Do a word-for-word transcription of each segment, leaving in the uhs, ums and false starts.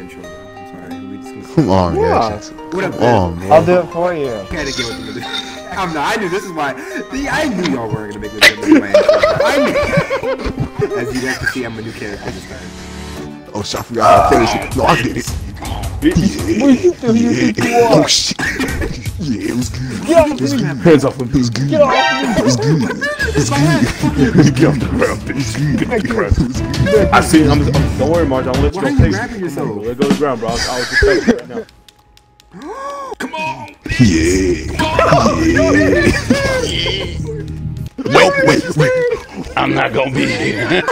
intro. I'm sorry. We just Come on, Yeah. guys. What up, Come on, man? man. I'll do it for you. I had to get with the I'm not. I knew this is why. See, I knew y'all weren't gonna make this into my intro. I knew. As you guys can see, I'm a new character this time. Oh, shit, I forgot how to finish it. No, I did it. Yeah. Yeah. Oh, shit. Yeah, it was good. Get off me! Hands off him. It was good. Get off me! It was good. It was good. Get off the ground, bitch. It was good. I see. I'm, I'm, don't worry, Marge. I'm gonna let you Why are go you face grabbing it. yourself? Let go to the ground, bro. I was, I was just faking right now. Come on! Yeah. Yeah. Wait, wait, wait. I'm not gonna be here.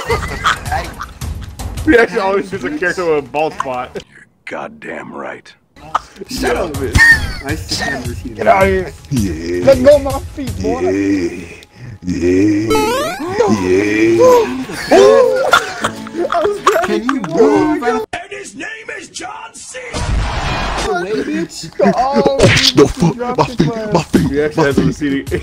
We actually always choose a character with a bald spot. You're goddamn right. Shut up, bitch. I still never seen Get out of here! Yeah. Let go of my feet, boy! Yeah. Yeah. Can you move? And his name is John C. Away, bitch. Oh, No, fuck. My feet. My feet. We actually My has a feet. C D.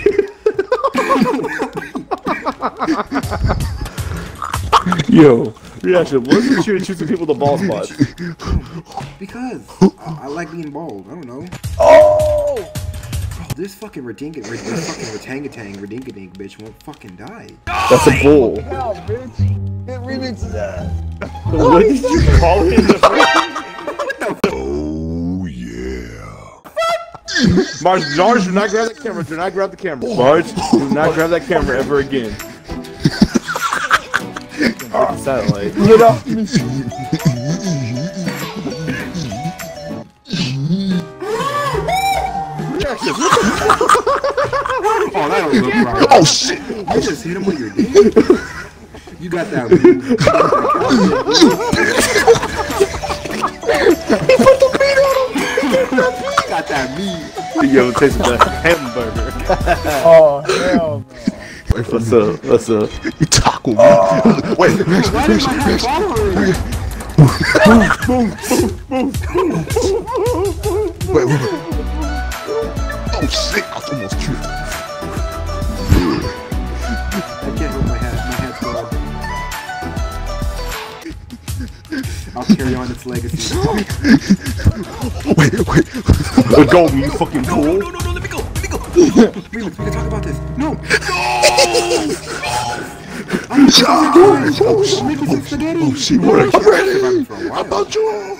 Yo, reaction. What's the cheer choosing people with the ball spot? Because I, I like being bald. I don't know. oh! Bro, this fucking redinka, this fucking retangatang, redingadink bitch won't fucking die. That's a bull. Hell, bitch! It remixes that. What did you call it in the first? Oh, yeah. Marge, Marge, do not grab that camera. Do not grab the camera. Marge, do not grab that camera ever again. Oh, satellite. Get off me! Oh, that don't look right. Oh, shit. You just hit him with your dick. You got that move. He put the meat on him. You got that meat. Yo, taste the hamburger. Oh, hell no. What's up? What's up? You talk with me. Wait, Why did my hat following? wait, wait, wait. Oh, shit. I almost tripped. I can't hold my hat. My hat's gone. I'll carry on its legacy. Wait, wait. Let go of me, you fucking No, fool. no, no, no, let me go, let me go. Remix, we can talk about this. No! No! I'm Oh, I'm shit. making some spaghetti. Oh, shit. What? I'm ready. For a How while. about you?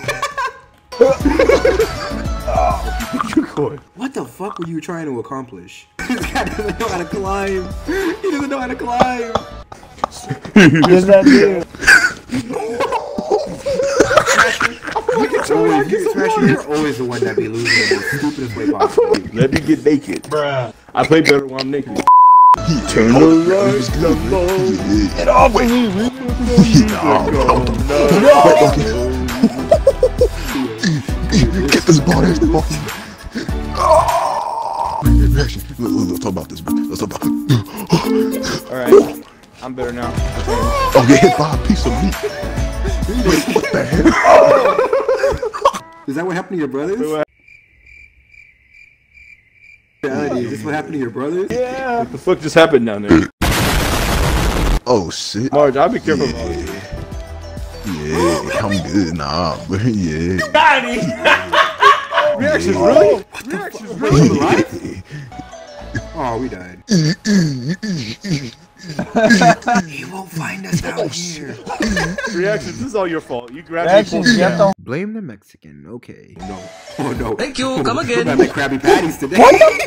You going? What the fuck were you trying to accomplish? This guy doesn't know how to climb. He doesn't know how to climb. Yes, I do. Always, you, Smasher, you're always the one that be losing in the stupidest way possible. Let me get naked. Bruh. I play better when I'm naked. Turn the lights down low. Get off of me! Get this ball, there's the ball. Reaction. Let's talk about this, bro. Let's talk about it. Alright, I'm better now. Oh, you hit by a piece of meat. Wait, what the hell? Is that what happened to your brothers? what- Reality, is this what happened to your brothers? Yeah! What the fuck just happened down there? Oh, shit. Marge, I'll be careful about it. Yeah, I'm good nah, but yeah. Reactions, really? Reactions, really? Oh, we died. He won't find us down here. Reactions, this is all your fault. You grabbed Actually, me. you have to. Blame the Mexican. Okay. No. Oh no. Thank you, come again. We're about to Krabby Patties today.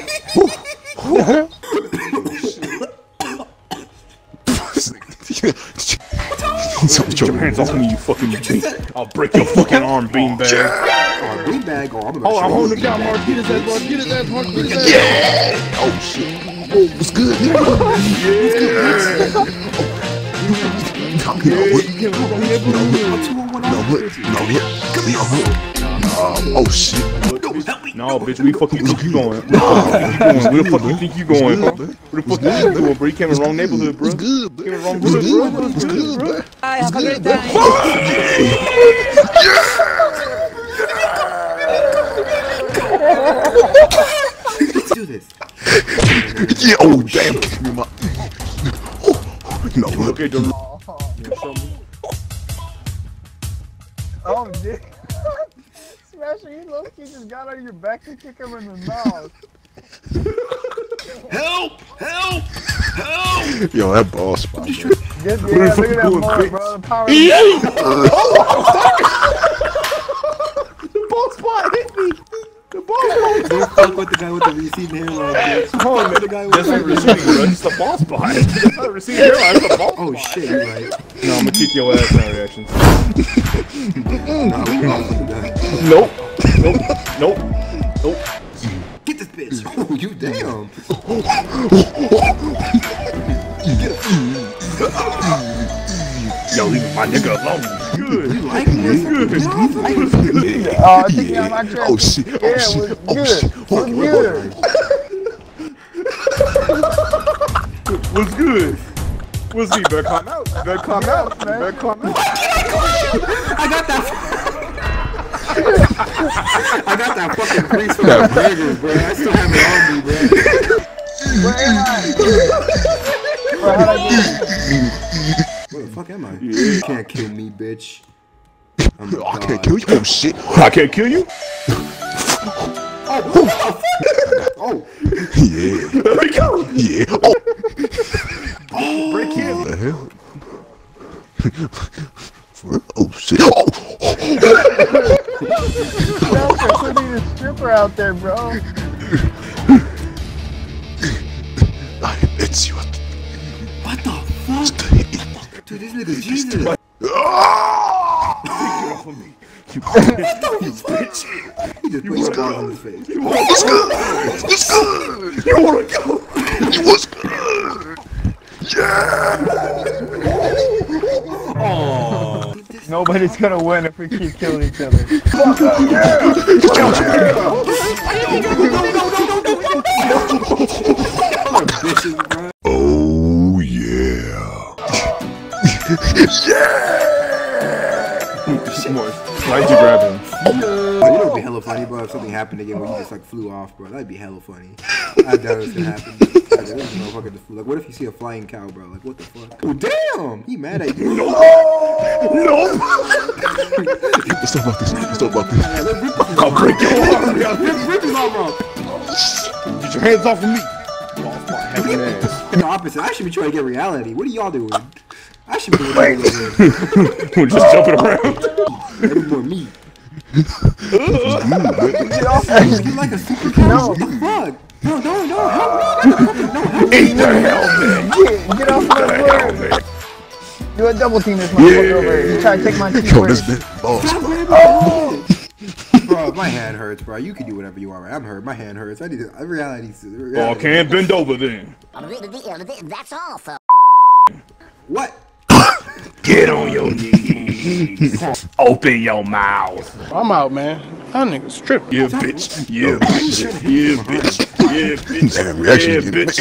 Get your hands off me, you fucking bean. I'll break your fucking arm, beanbag. Oh, big bag. Oh, I'm about Oh, to I'm show holding you. him down, Marge. Get his ass, Marge. Get his ass, Marge. Get his ass. Yeah! Oh, shit. Oh, what's good, nigga? Come here, no, what? No, what? No, what? No, what? Um, oh, shit. No, bitch, we fucking think you going. Where the fuck you think you going? Where the fuck you think you going, bro? You came in the wrong neighborhood, bro. What's good, bro? Came in the wrong What's hood, good, bro. bro? What's good, bro? Bye, have a great time. Let's do this. Yeah, oh, damn. Kick me in my... Oh, no, look. Okay, don't. Oh, dude. Smasher, you low key just got on your back and kick him in the mouth. Help! Help! Help! Yo, that ball spot, bro. Just, yeah, look at that mark, bro. The power. The ball spot hit me. The ball spot. Don't fuck with the guy with the receding hairline, bitch. Oh, man. The guy with That's the not receding, bro. It's the ball spot. That's not receding hairline. It's the ball spot. Oh shit, you're right. No, I'm gonna kick your ass now, reactions. No, we're all done. Nope. Nope. Nope. Nope. Get this bitch. Oh, you damn. Yo, leave my nigga alone. Good. You like this? Good. Good. Oh, I think you're on my chest. Oh shit. Yeah, Oh it shit. was Oh good. shit. It was good. What's good? What's he? Better calm out. Better calm out. Better calm out. I got that. I got that fucking grease from the burgers, bro. I still have it on me, bro. Where am I? Bro, how'd I get Where the fuck am I? You can't kill me, bitch. I'm a I god. can't kill you. Oh shit. I can't kill you. Oh, oh, Yeah. There we go. Yeah. Oh. Break him. What the hell? Oh shit. Oh. Smasher, putting a stripper out there, bro. It's you. what the fuck? Dude, this nigga's Jesus. Get off of me. You bitch. He just put his balls on his face. What's good? What's good? You wanna go? What's good? Yeah. Oh. Nobody's gonna win if we keep killing each other. Bitches, bro. Oh yeah. Why'd you grab him? Oh, you know it'd be hella funny, bro, if something happened again where you just like flew off, bro. That'd be hella funny. I doubt it's gonna happen. I doubt this motherfucker just flew. Like, what if you see a flying cow, bro? Like, what the fuck? Oh, damn! He mad at you. No! No. Let's talk about this. Let's talk about this. I'll break your arm. Rip, rip his arm off. Get your hands off of me. Ball spot, heavy ass. The opposite. I should be trying to get reality. What are y'all doing? I should be doing reality. We're just jumping around. Maybe more meat. Get off You like a super cow? No. What the fuck? No, no, no, help me. No, help me. Eat the helmet. Get, get off my word. You a double team this motherfucker over here. You try to take my team Yo, this first. bitch balls. Bro, my hand hurts, bro. You can do whatever you want. Right? I'm hurt. My hand hurts. I need to. Reality. reality. Oh, can't bend over then. That's all, folks. What? Get on your knees. Open your mouth. I'm out, man. That nigga's tripping. Yeah, bitch. Yeah, bitch. Yeah, bitch. Yeah, bitch. Damn, reaction Yeah, again. bitch.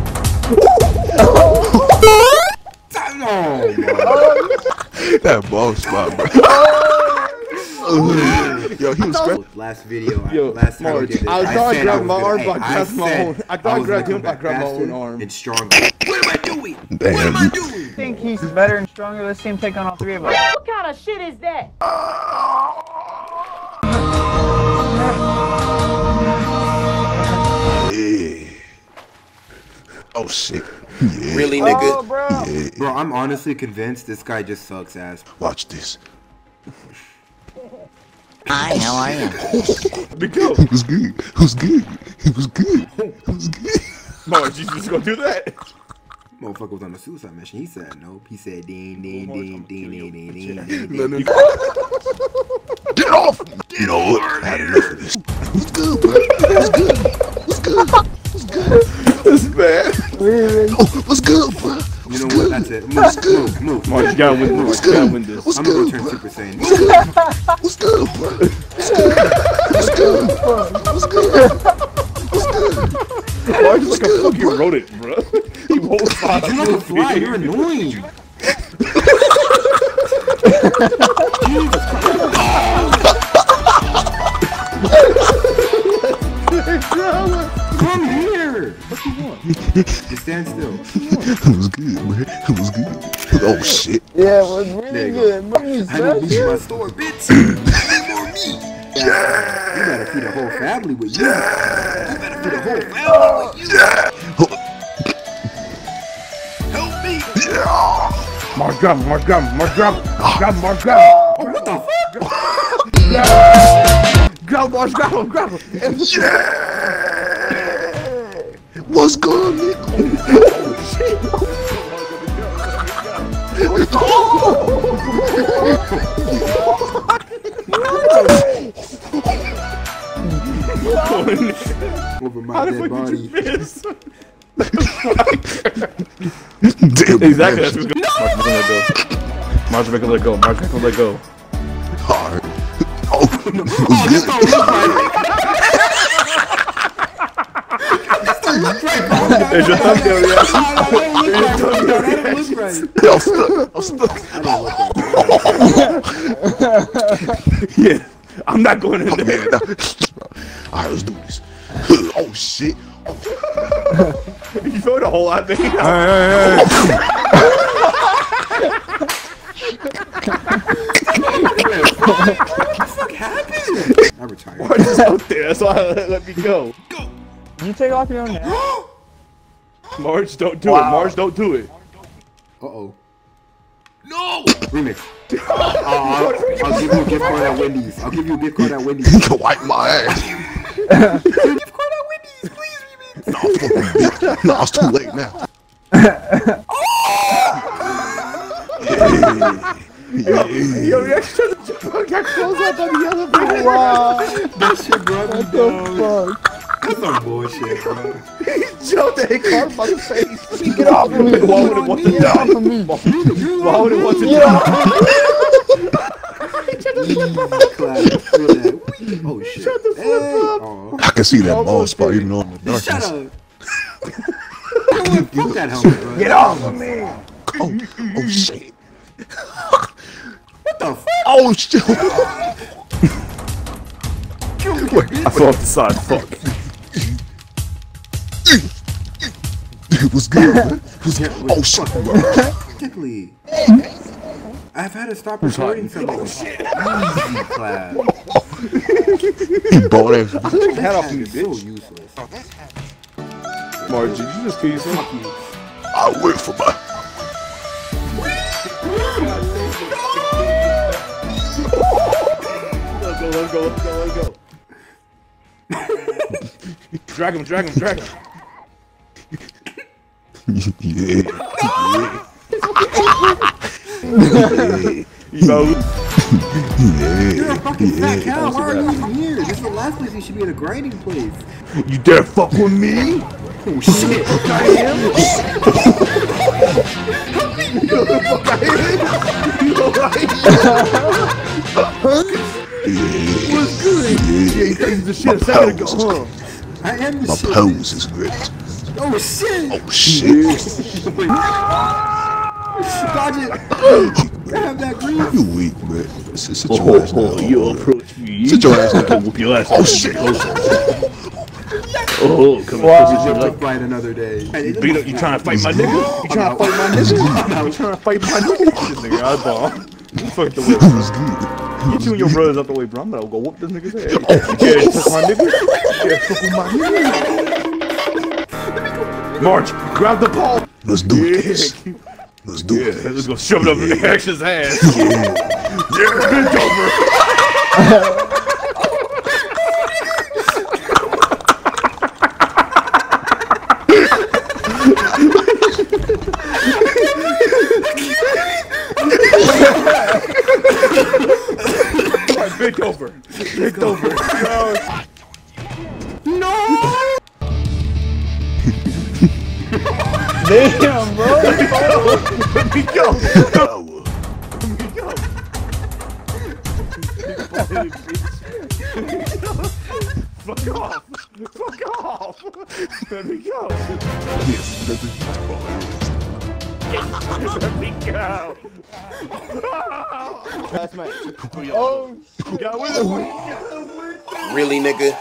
No. That ball spot, bro. Yo, he was scratching. Last video. I, Yo, last time we Marge, did this, I I, thought I said grabbed I my was arm, gonna, but I hey, grabbed my said own- I thought I was grabbed gonna him, come I grabbed my back own arm. and stronger. What am I doing? Damn. What am I doing? I think he's better and stronger. Let's see him take on all three of us. What kind of shit is that? Yeah. Oh shit. Yeah. Really, Oh, nigga? bro. Yeah. Bro, I'm honestly convinced this guy just sucks ass. Watch this. Hi, how are you? Big go. It was good. It was good. It was good. It was good. Marge, you just gonna do that? Motherfucker was on a suicide mission. He said nope. He said ding ding ding ding ding ding ding ding. No, no, no. Get off! You know what? I had enough of this. What's good, bro? What's good? What's good? What's good? That's bad. Oh, what's good, bro? You know what? That's it. Move, move, move. Marge, you gotta win this. What's You gotta good? win this. What's I'm gonna go good, turn bro? Super Saiyan. What's good, bro? What's good? What's good? What's good? What's good? Marge is like a fucking rodent, bro. He won't fly. You're not a fly. You're annoying. Come here. What you want? Just stand still. It was good, man. It was good. Oh shit. Yeah, it was There really you go. good. Bro, you I need meat in smashed my store, bitch. I need more meat. Yeah. family with you. You better feed the whole family with you. Help me! Mark, grab him, Mark, grab him, Mark, grab him, grab him, Mark, grab him. Oh, what the fuck? Grab him, Mark, grab him, grab him. Yeah! What's good, nigga? Over my How the dead fuck body. did you miss? Damn, Exactly, that's what's good. Mark, make him let go. Mark, make him let go. Mark, make him let go. Alright. Oh, what's good? There's your thumbnail, yeah. I'm stuck. I'm stuck. Yeah, I'm not going in Oh, there. man, no. Alright, let's do this. Oh, shit. You feel the whole lot, thing? What the fuck happened? I retired. Mark is out there, that's why I let, let me go. You take off your own hat. Marge, don't do Wow. it. Marge, don't do it. Uh-oh. No! Remix. Uh, I'll, I'll give you a gift card at Wendy's. I'll give you a gift card at Wendy's. You can wipe my ass. Gift card at Wendy's, please, Remix. No, fuck you, bitch. No, it's too late now. Yo, you actually got close up on the elevator. Wow. That shit brought me What the down. fuck? That's some bullshit, bro. He jumped and hit car by the face. Get off of me. Why would it want to Get off of me. Why would it want to Get die? off of Clap. Feel that. Oh, shit. Shut the fuck Hey. up. Oh. I can see that ball spot even on the Shut darkness. up. Fuck that helmet, bro. Get off of me. Oh, oh shit. What the fuck? Oh shit. I fell off the side. Fuck. What's good, man? What's good? Oh shit. Technically. I've had to stop recording something. Oh, shit. Easy clap. He bought it. Take the hat off That me, is so bitch. useless. Marge, did you just kill yourself? Fuck you. I wait for my. Let's go, let's go, let's go, let's go. Drag him, drag him, drag him. Yeah. You know, You're a fucking fat Yeah. cow. Why are you even here? This is the last place you should be, in a grinding place. you dare fuck with me? Oh shit. What's good? Yeah, you think the shit a second ago, huh? I am the My shit. pose is great. Oh shit. Oh shit. Dodge it. I have that green. You weak, man. Sit, sit Oh, your ass oh, down. you approach me. Sit your ass I'll down. whoop your ass. Oh shit. Oh, come Wow. on, We'll like, fight another day. beat up, you trying to fight my nigga? You trying to fight my nigga? You trying to fight my nigga? This nigga, I bomb. You fucked the way. What's good? Get you and your brothers out the way, bro. I'm gonna go whoop this nigga's head. You dare fuck my nigga? You dare fuck with my nigga? March, grab the ball. Let's do Yeah, this. Let's do yeah, this. let's go shove it up in Ax's ass. Yeah. Yeah, bend over. Alright, bend over. Bend over. No. Damn, bro. Let me go. Let me go. Power. Fuck off! Fuck off! Let me go! Yes, let me Let me go! Last match. Oh, You got with it? Really, nigga?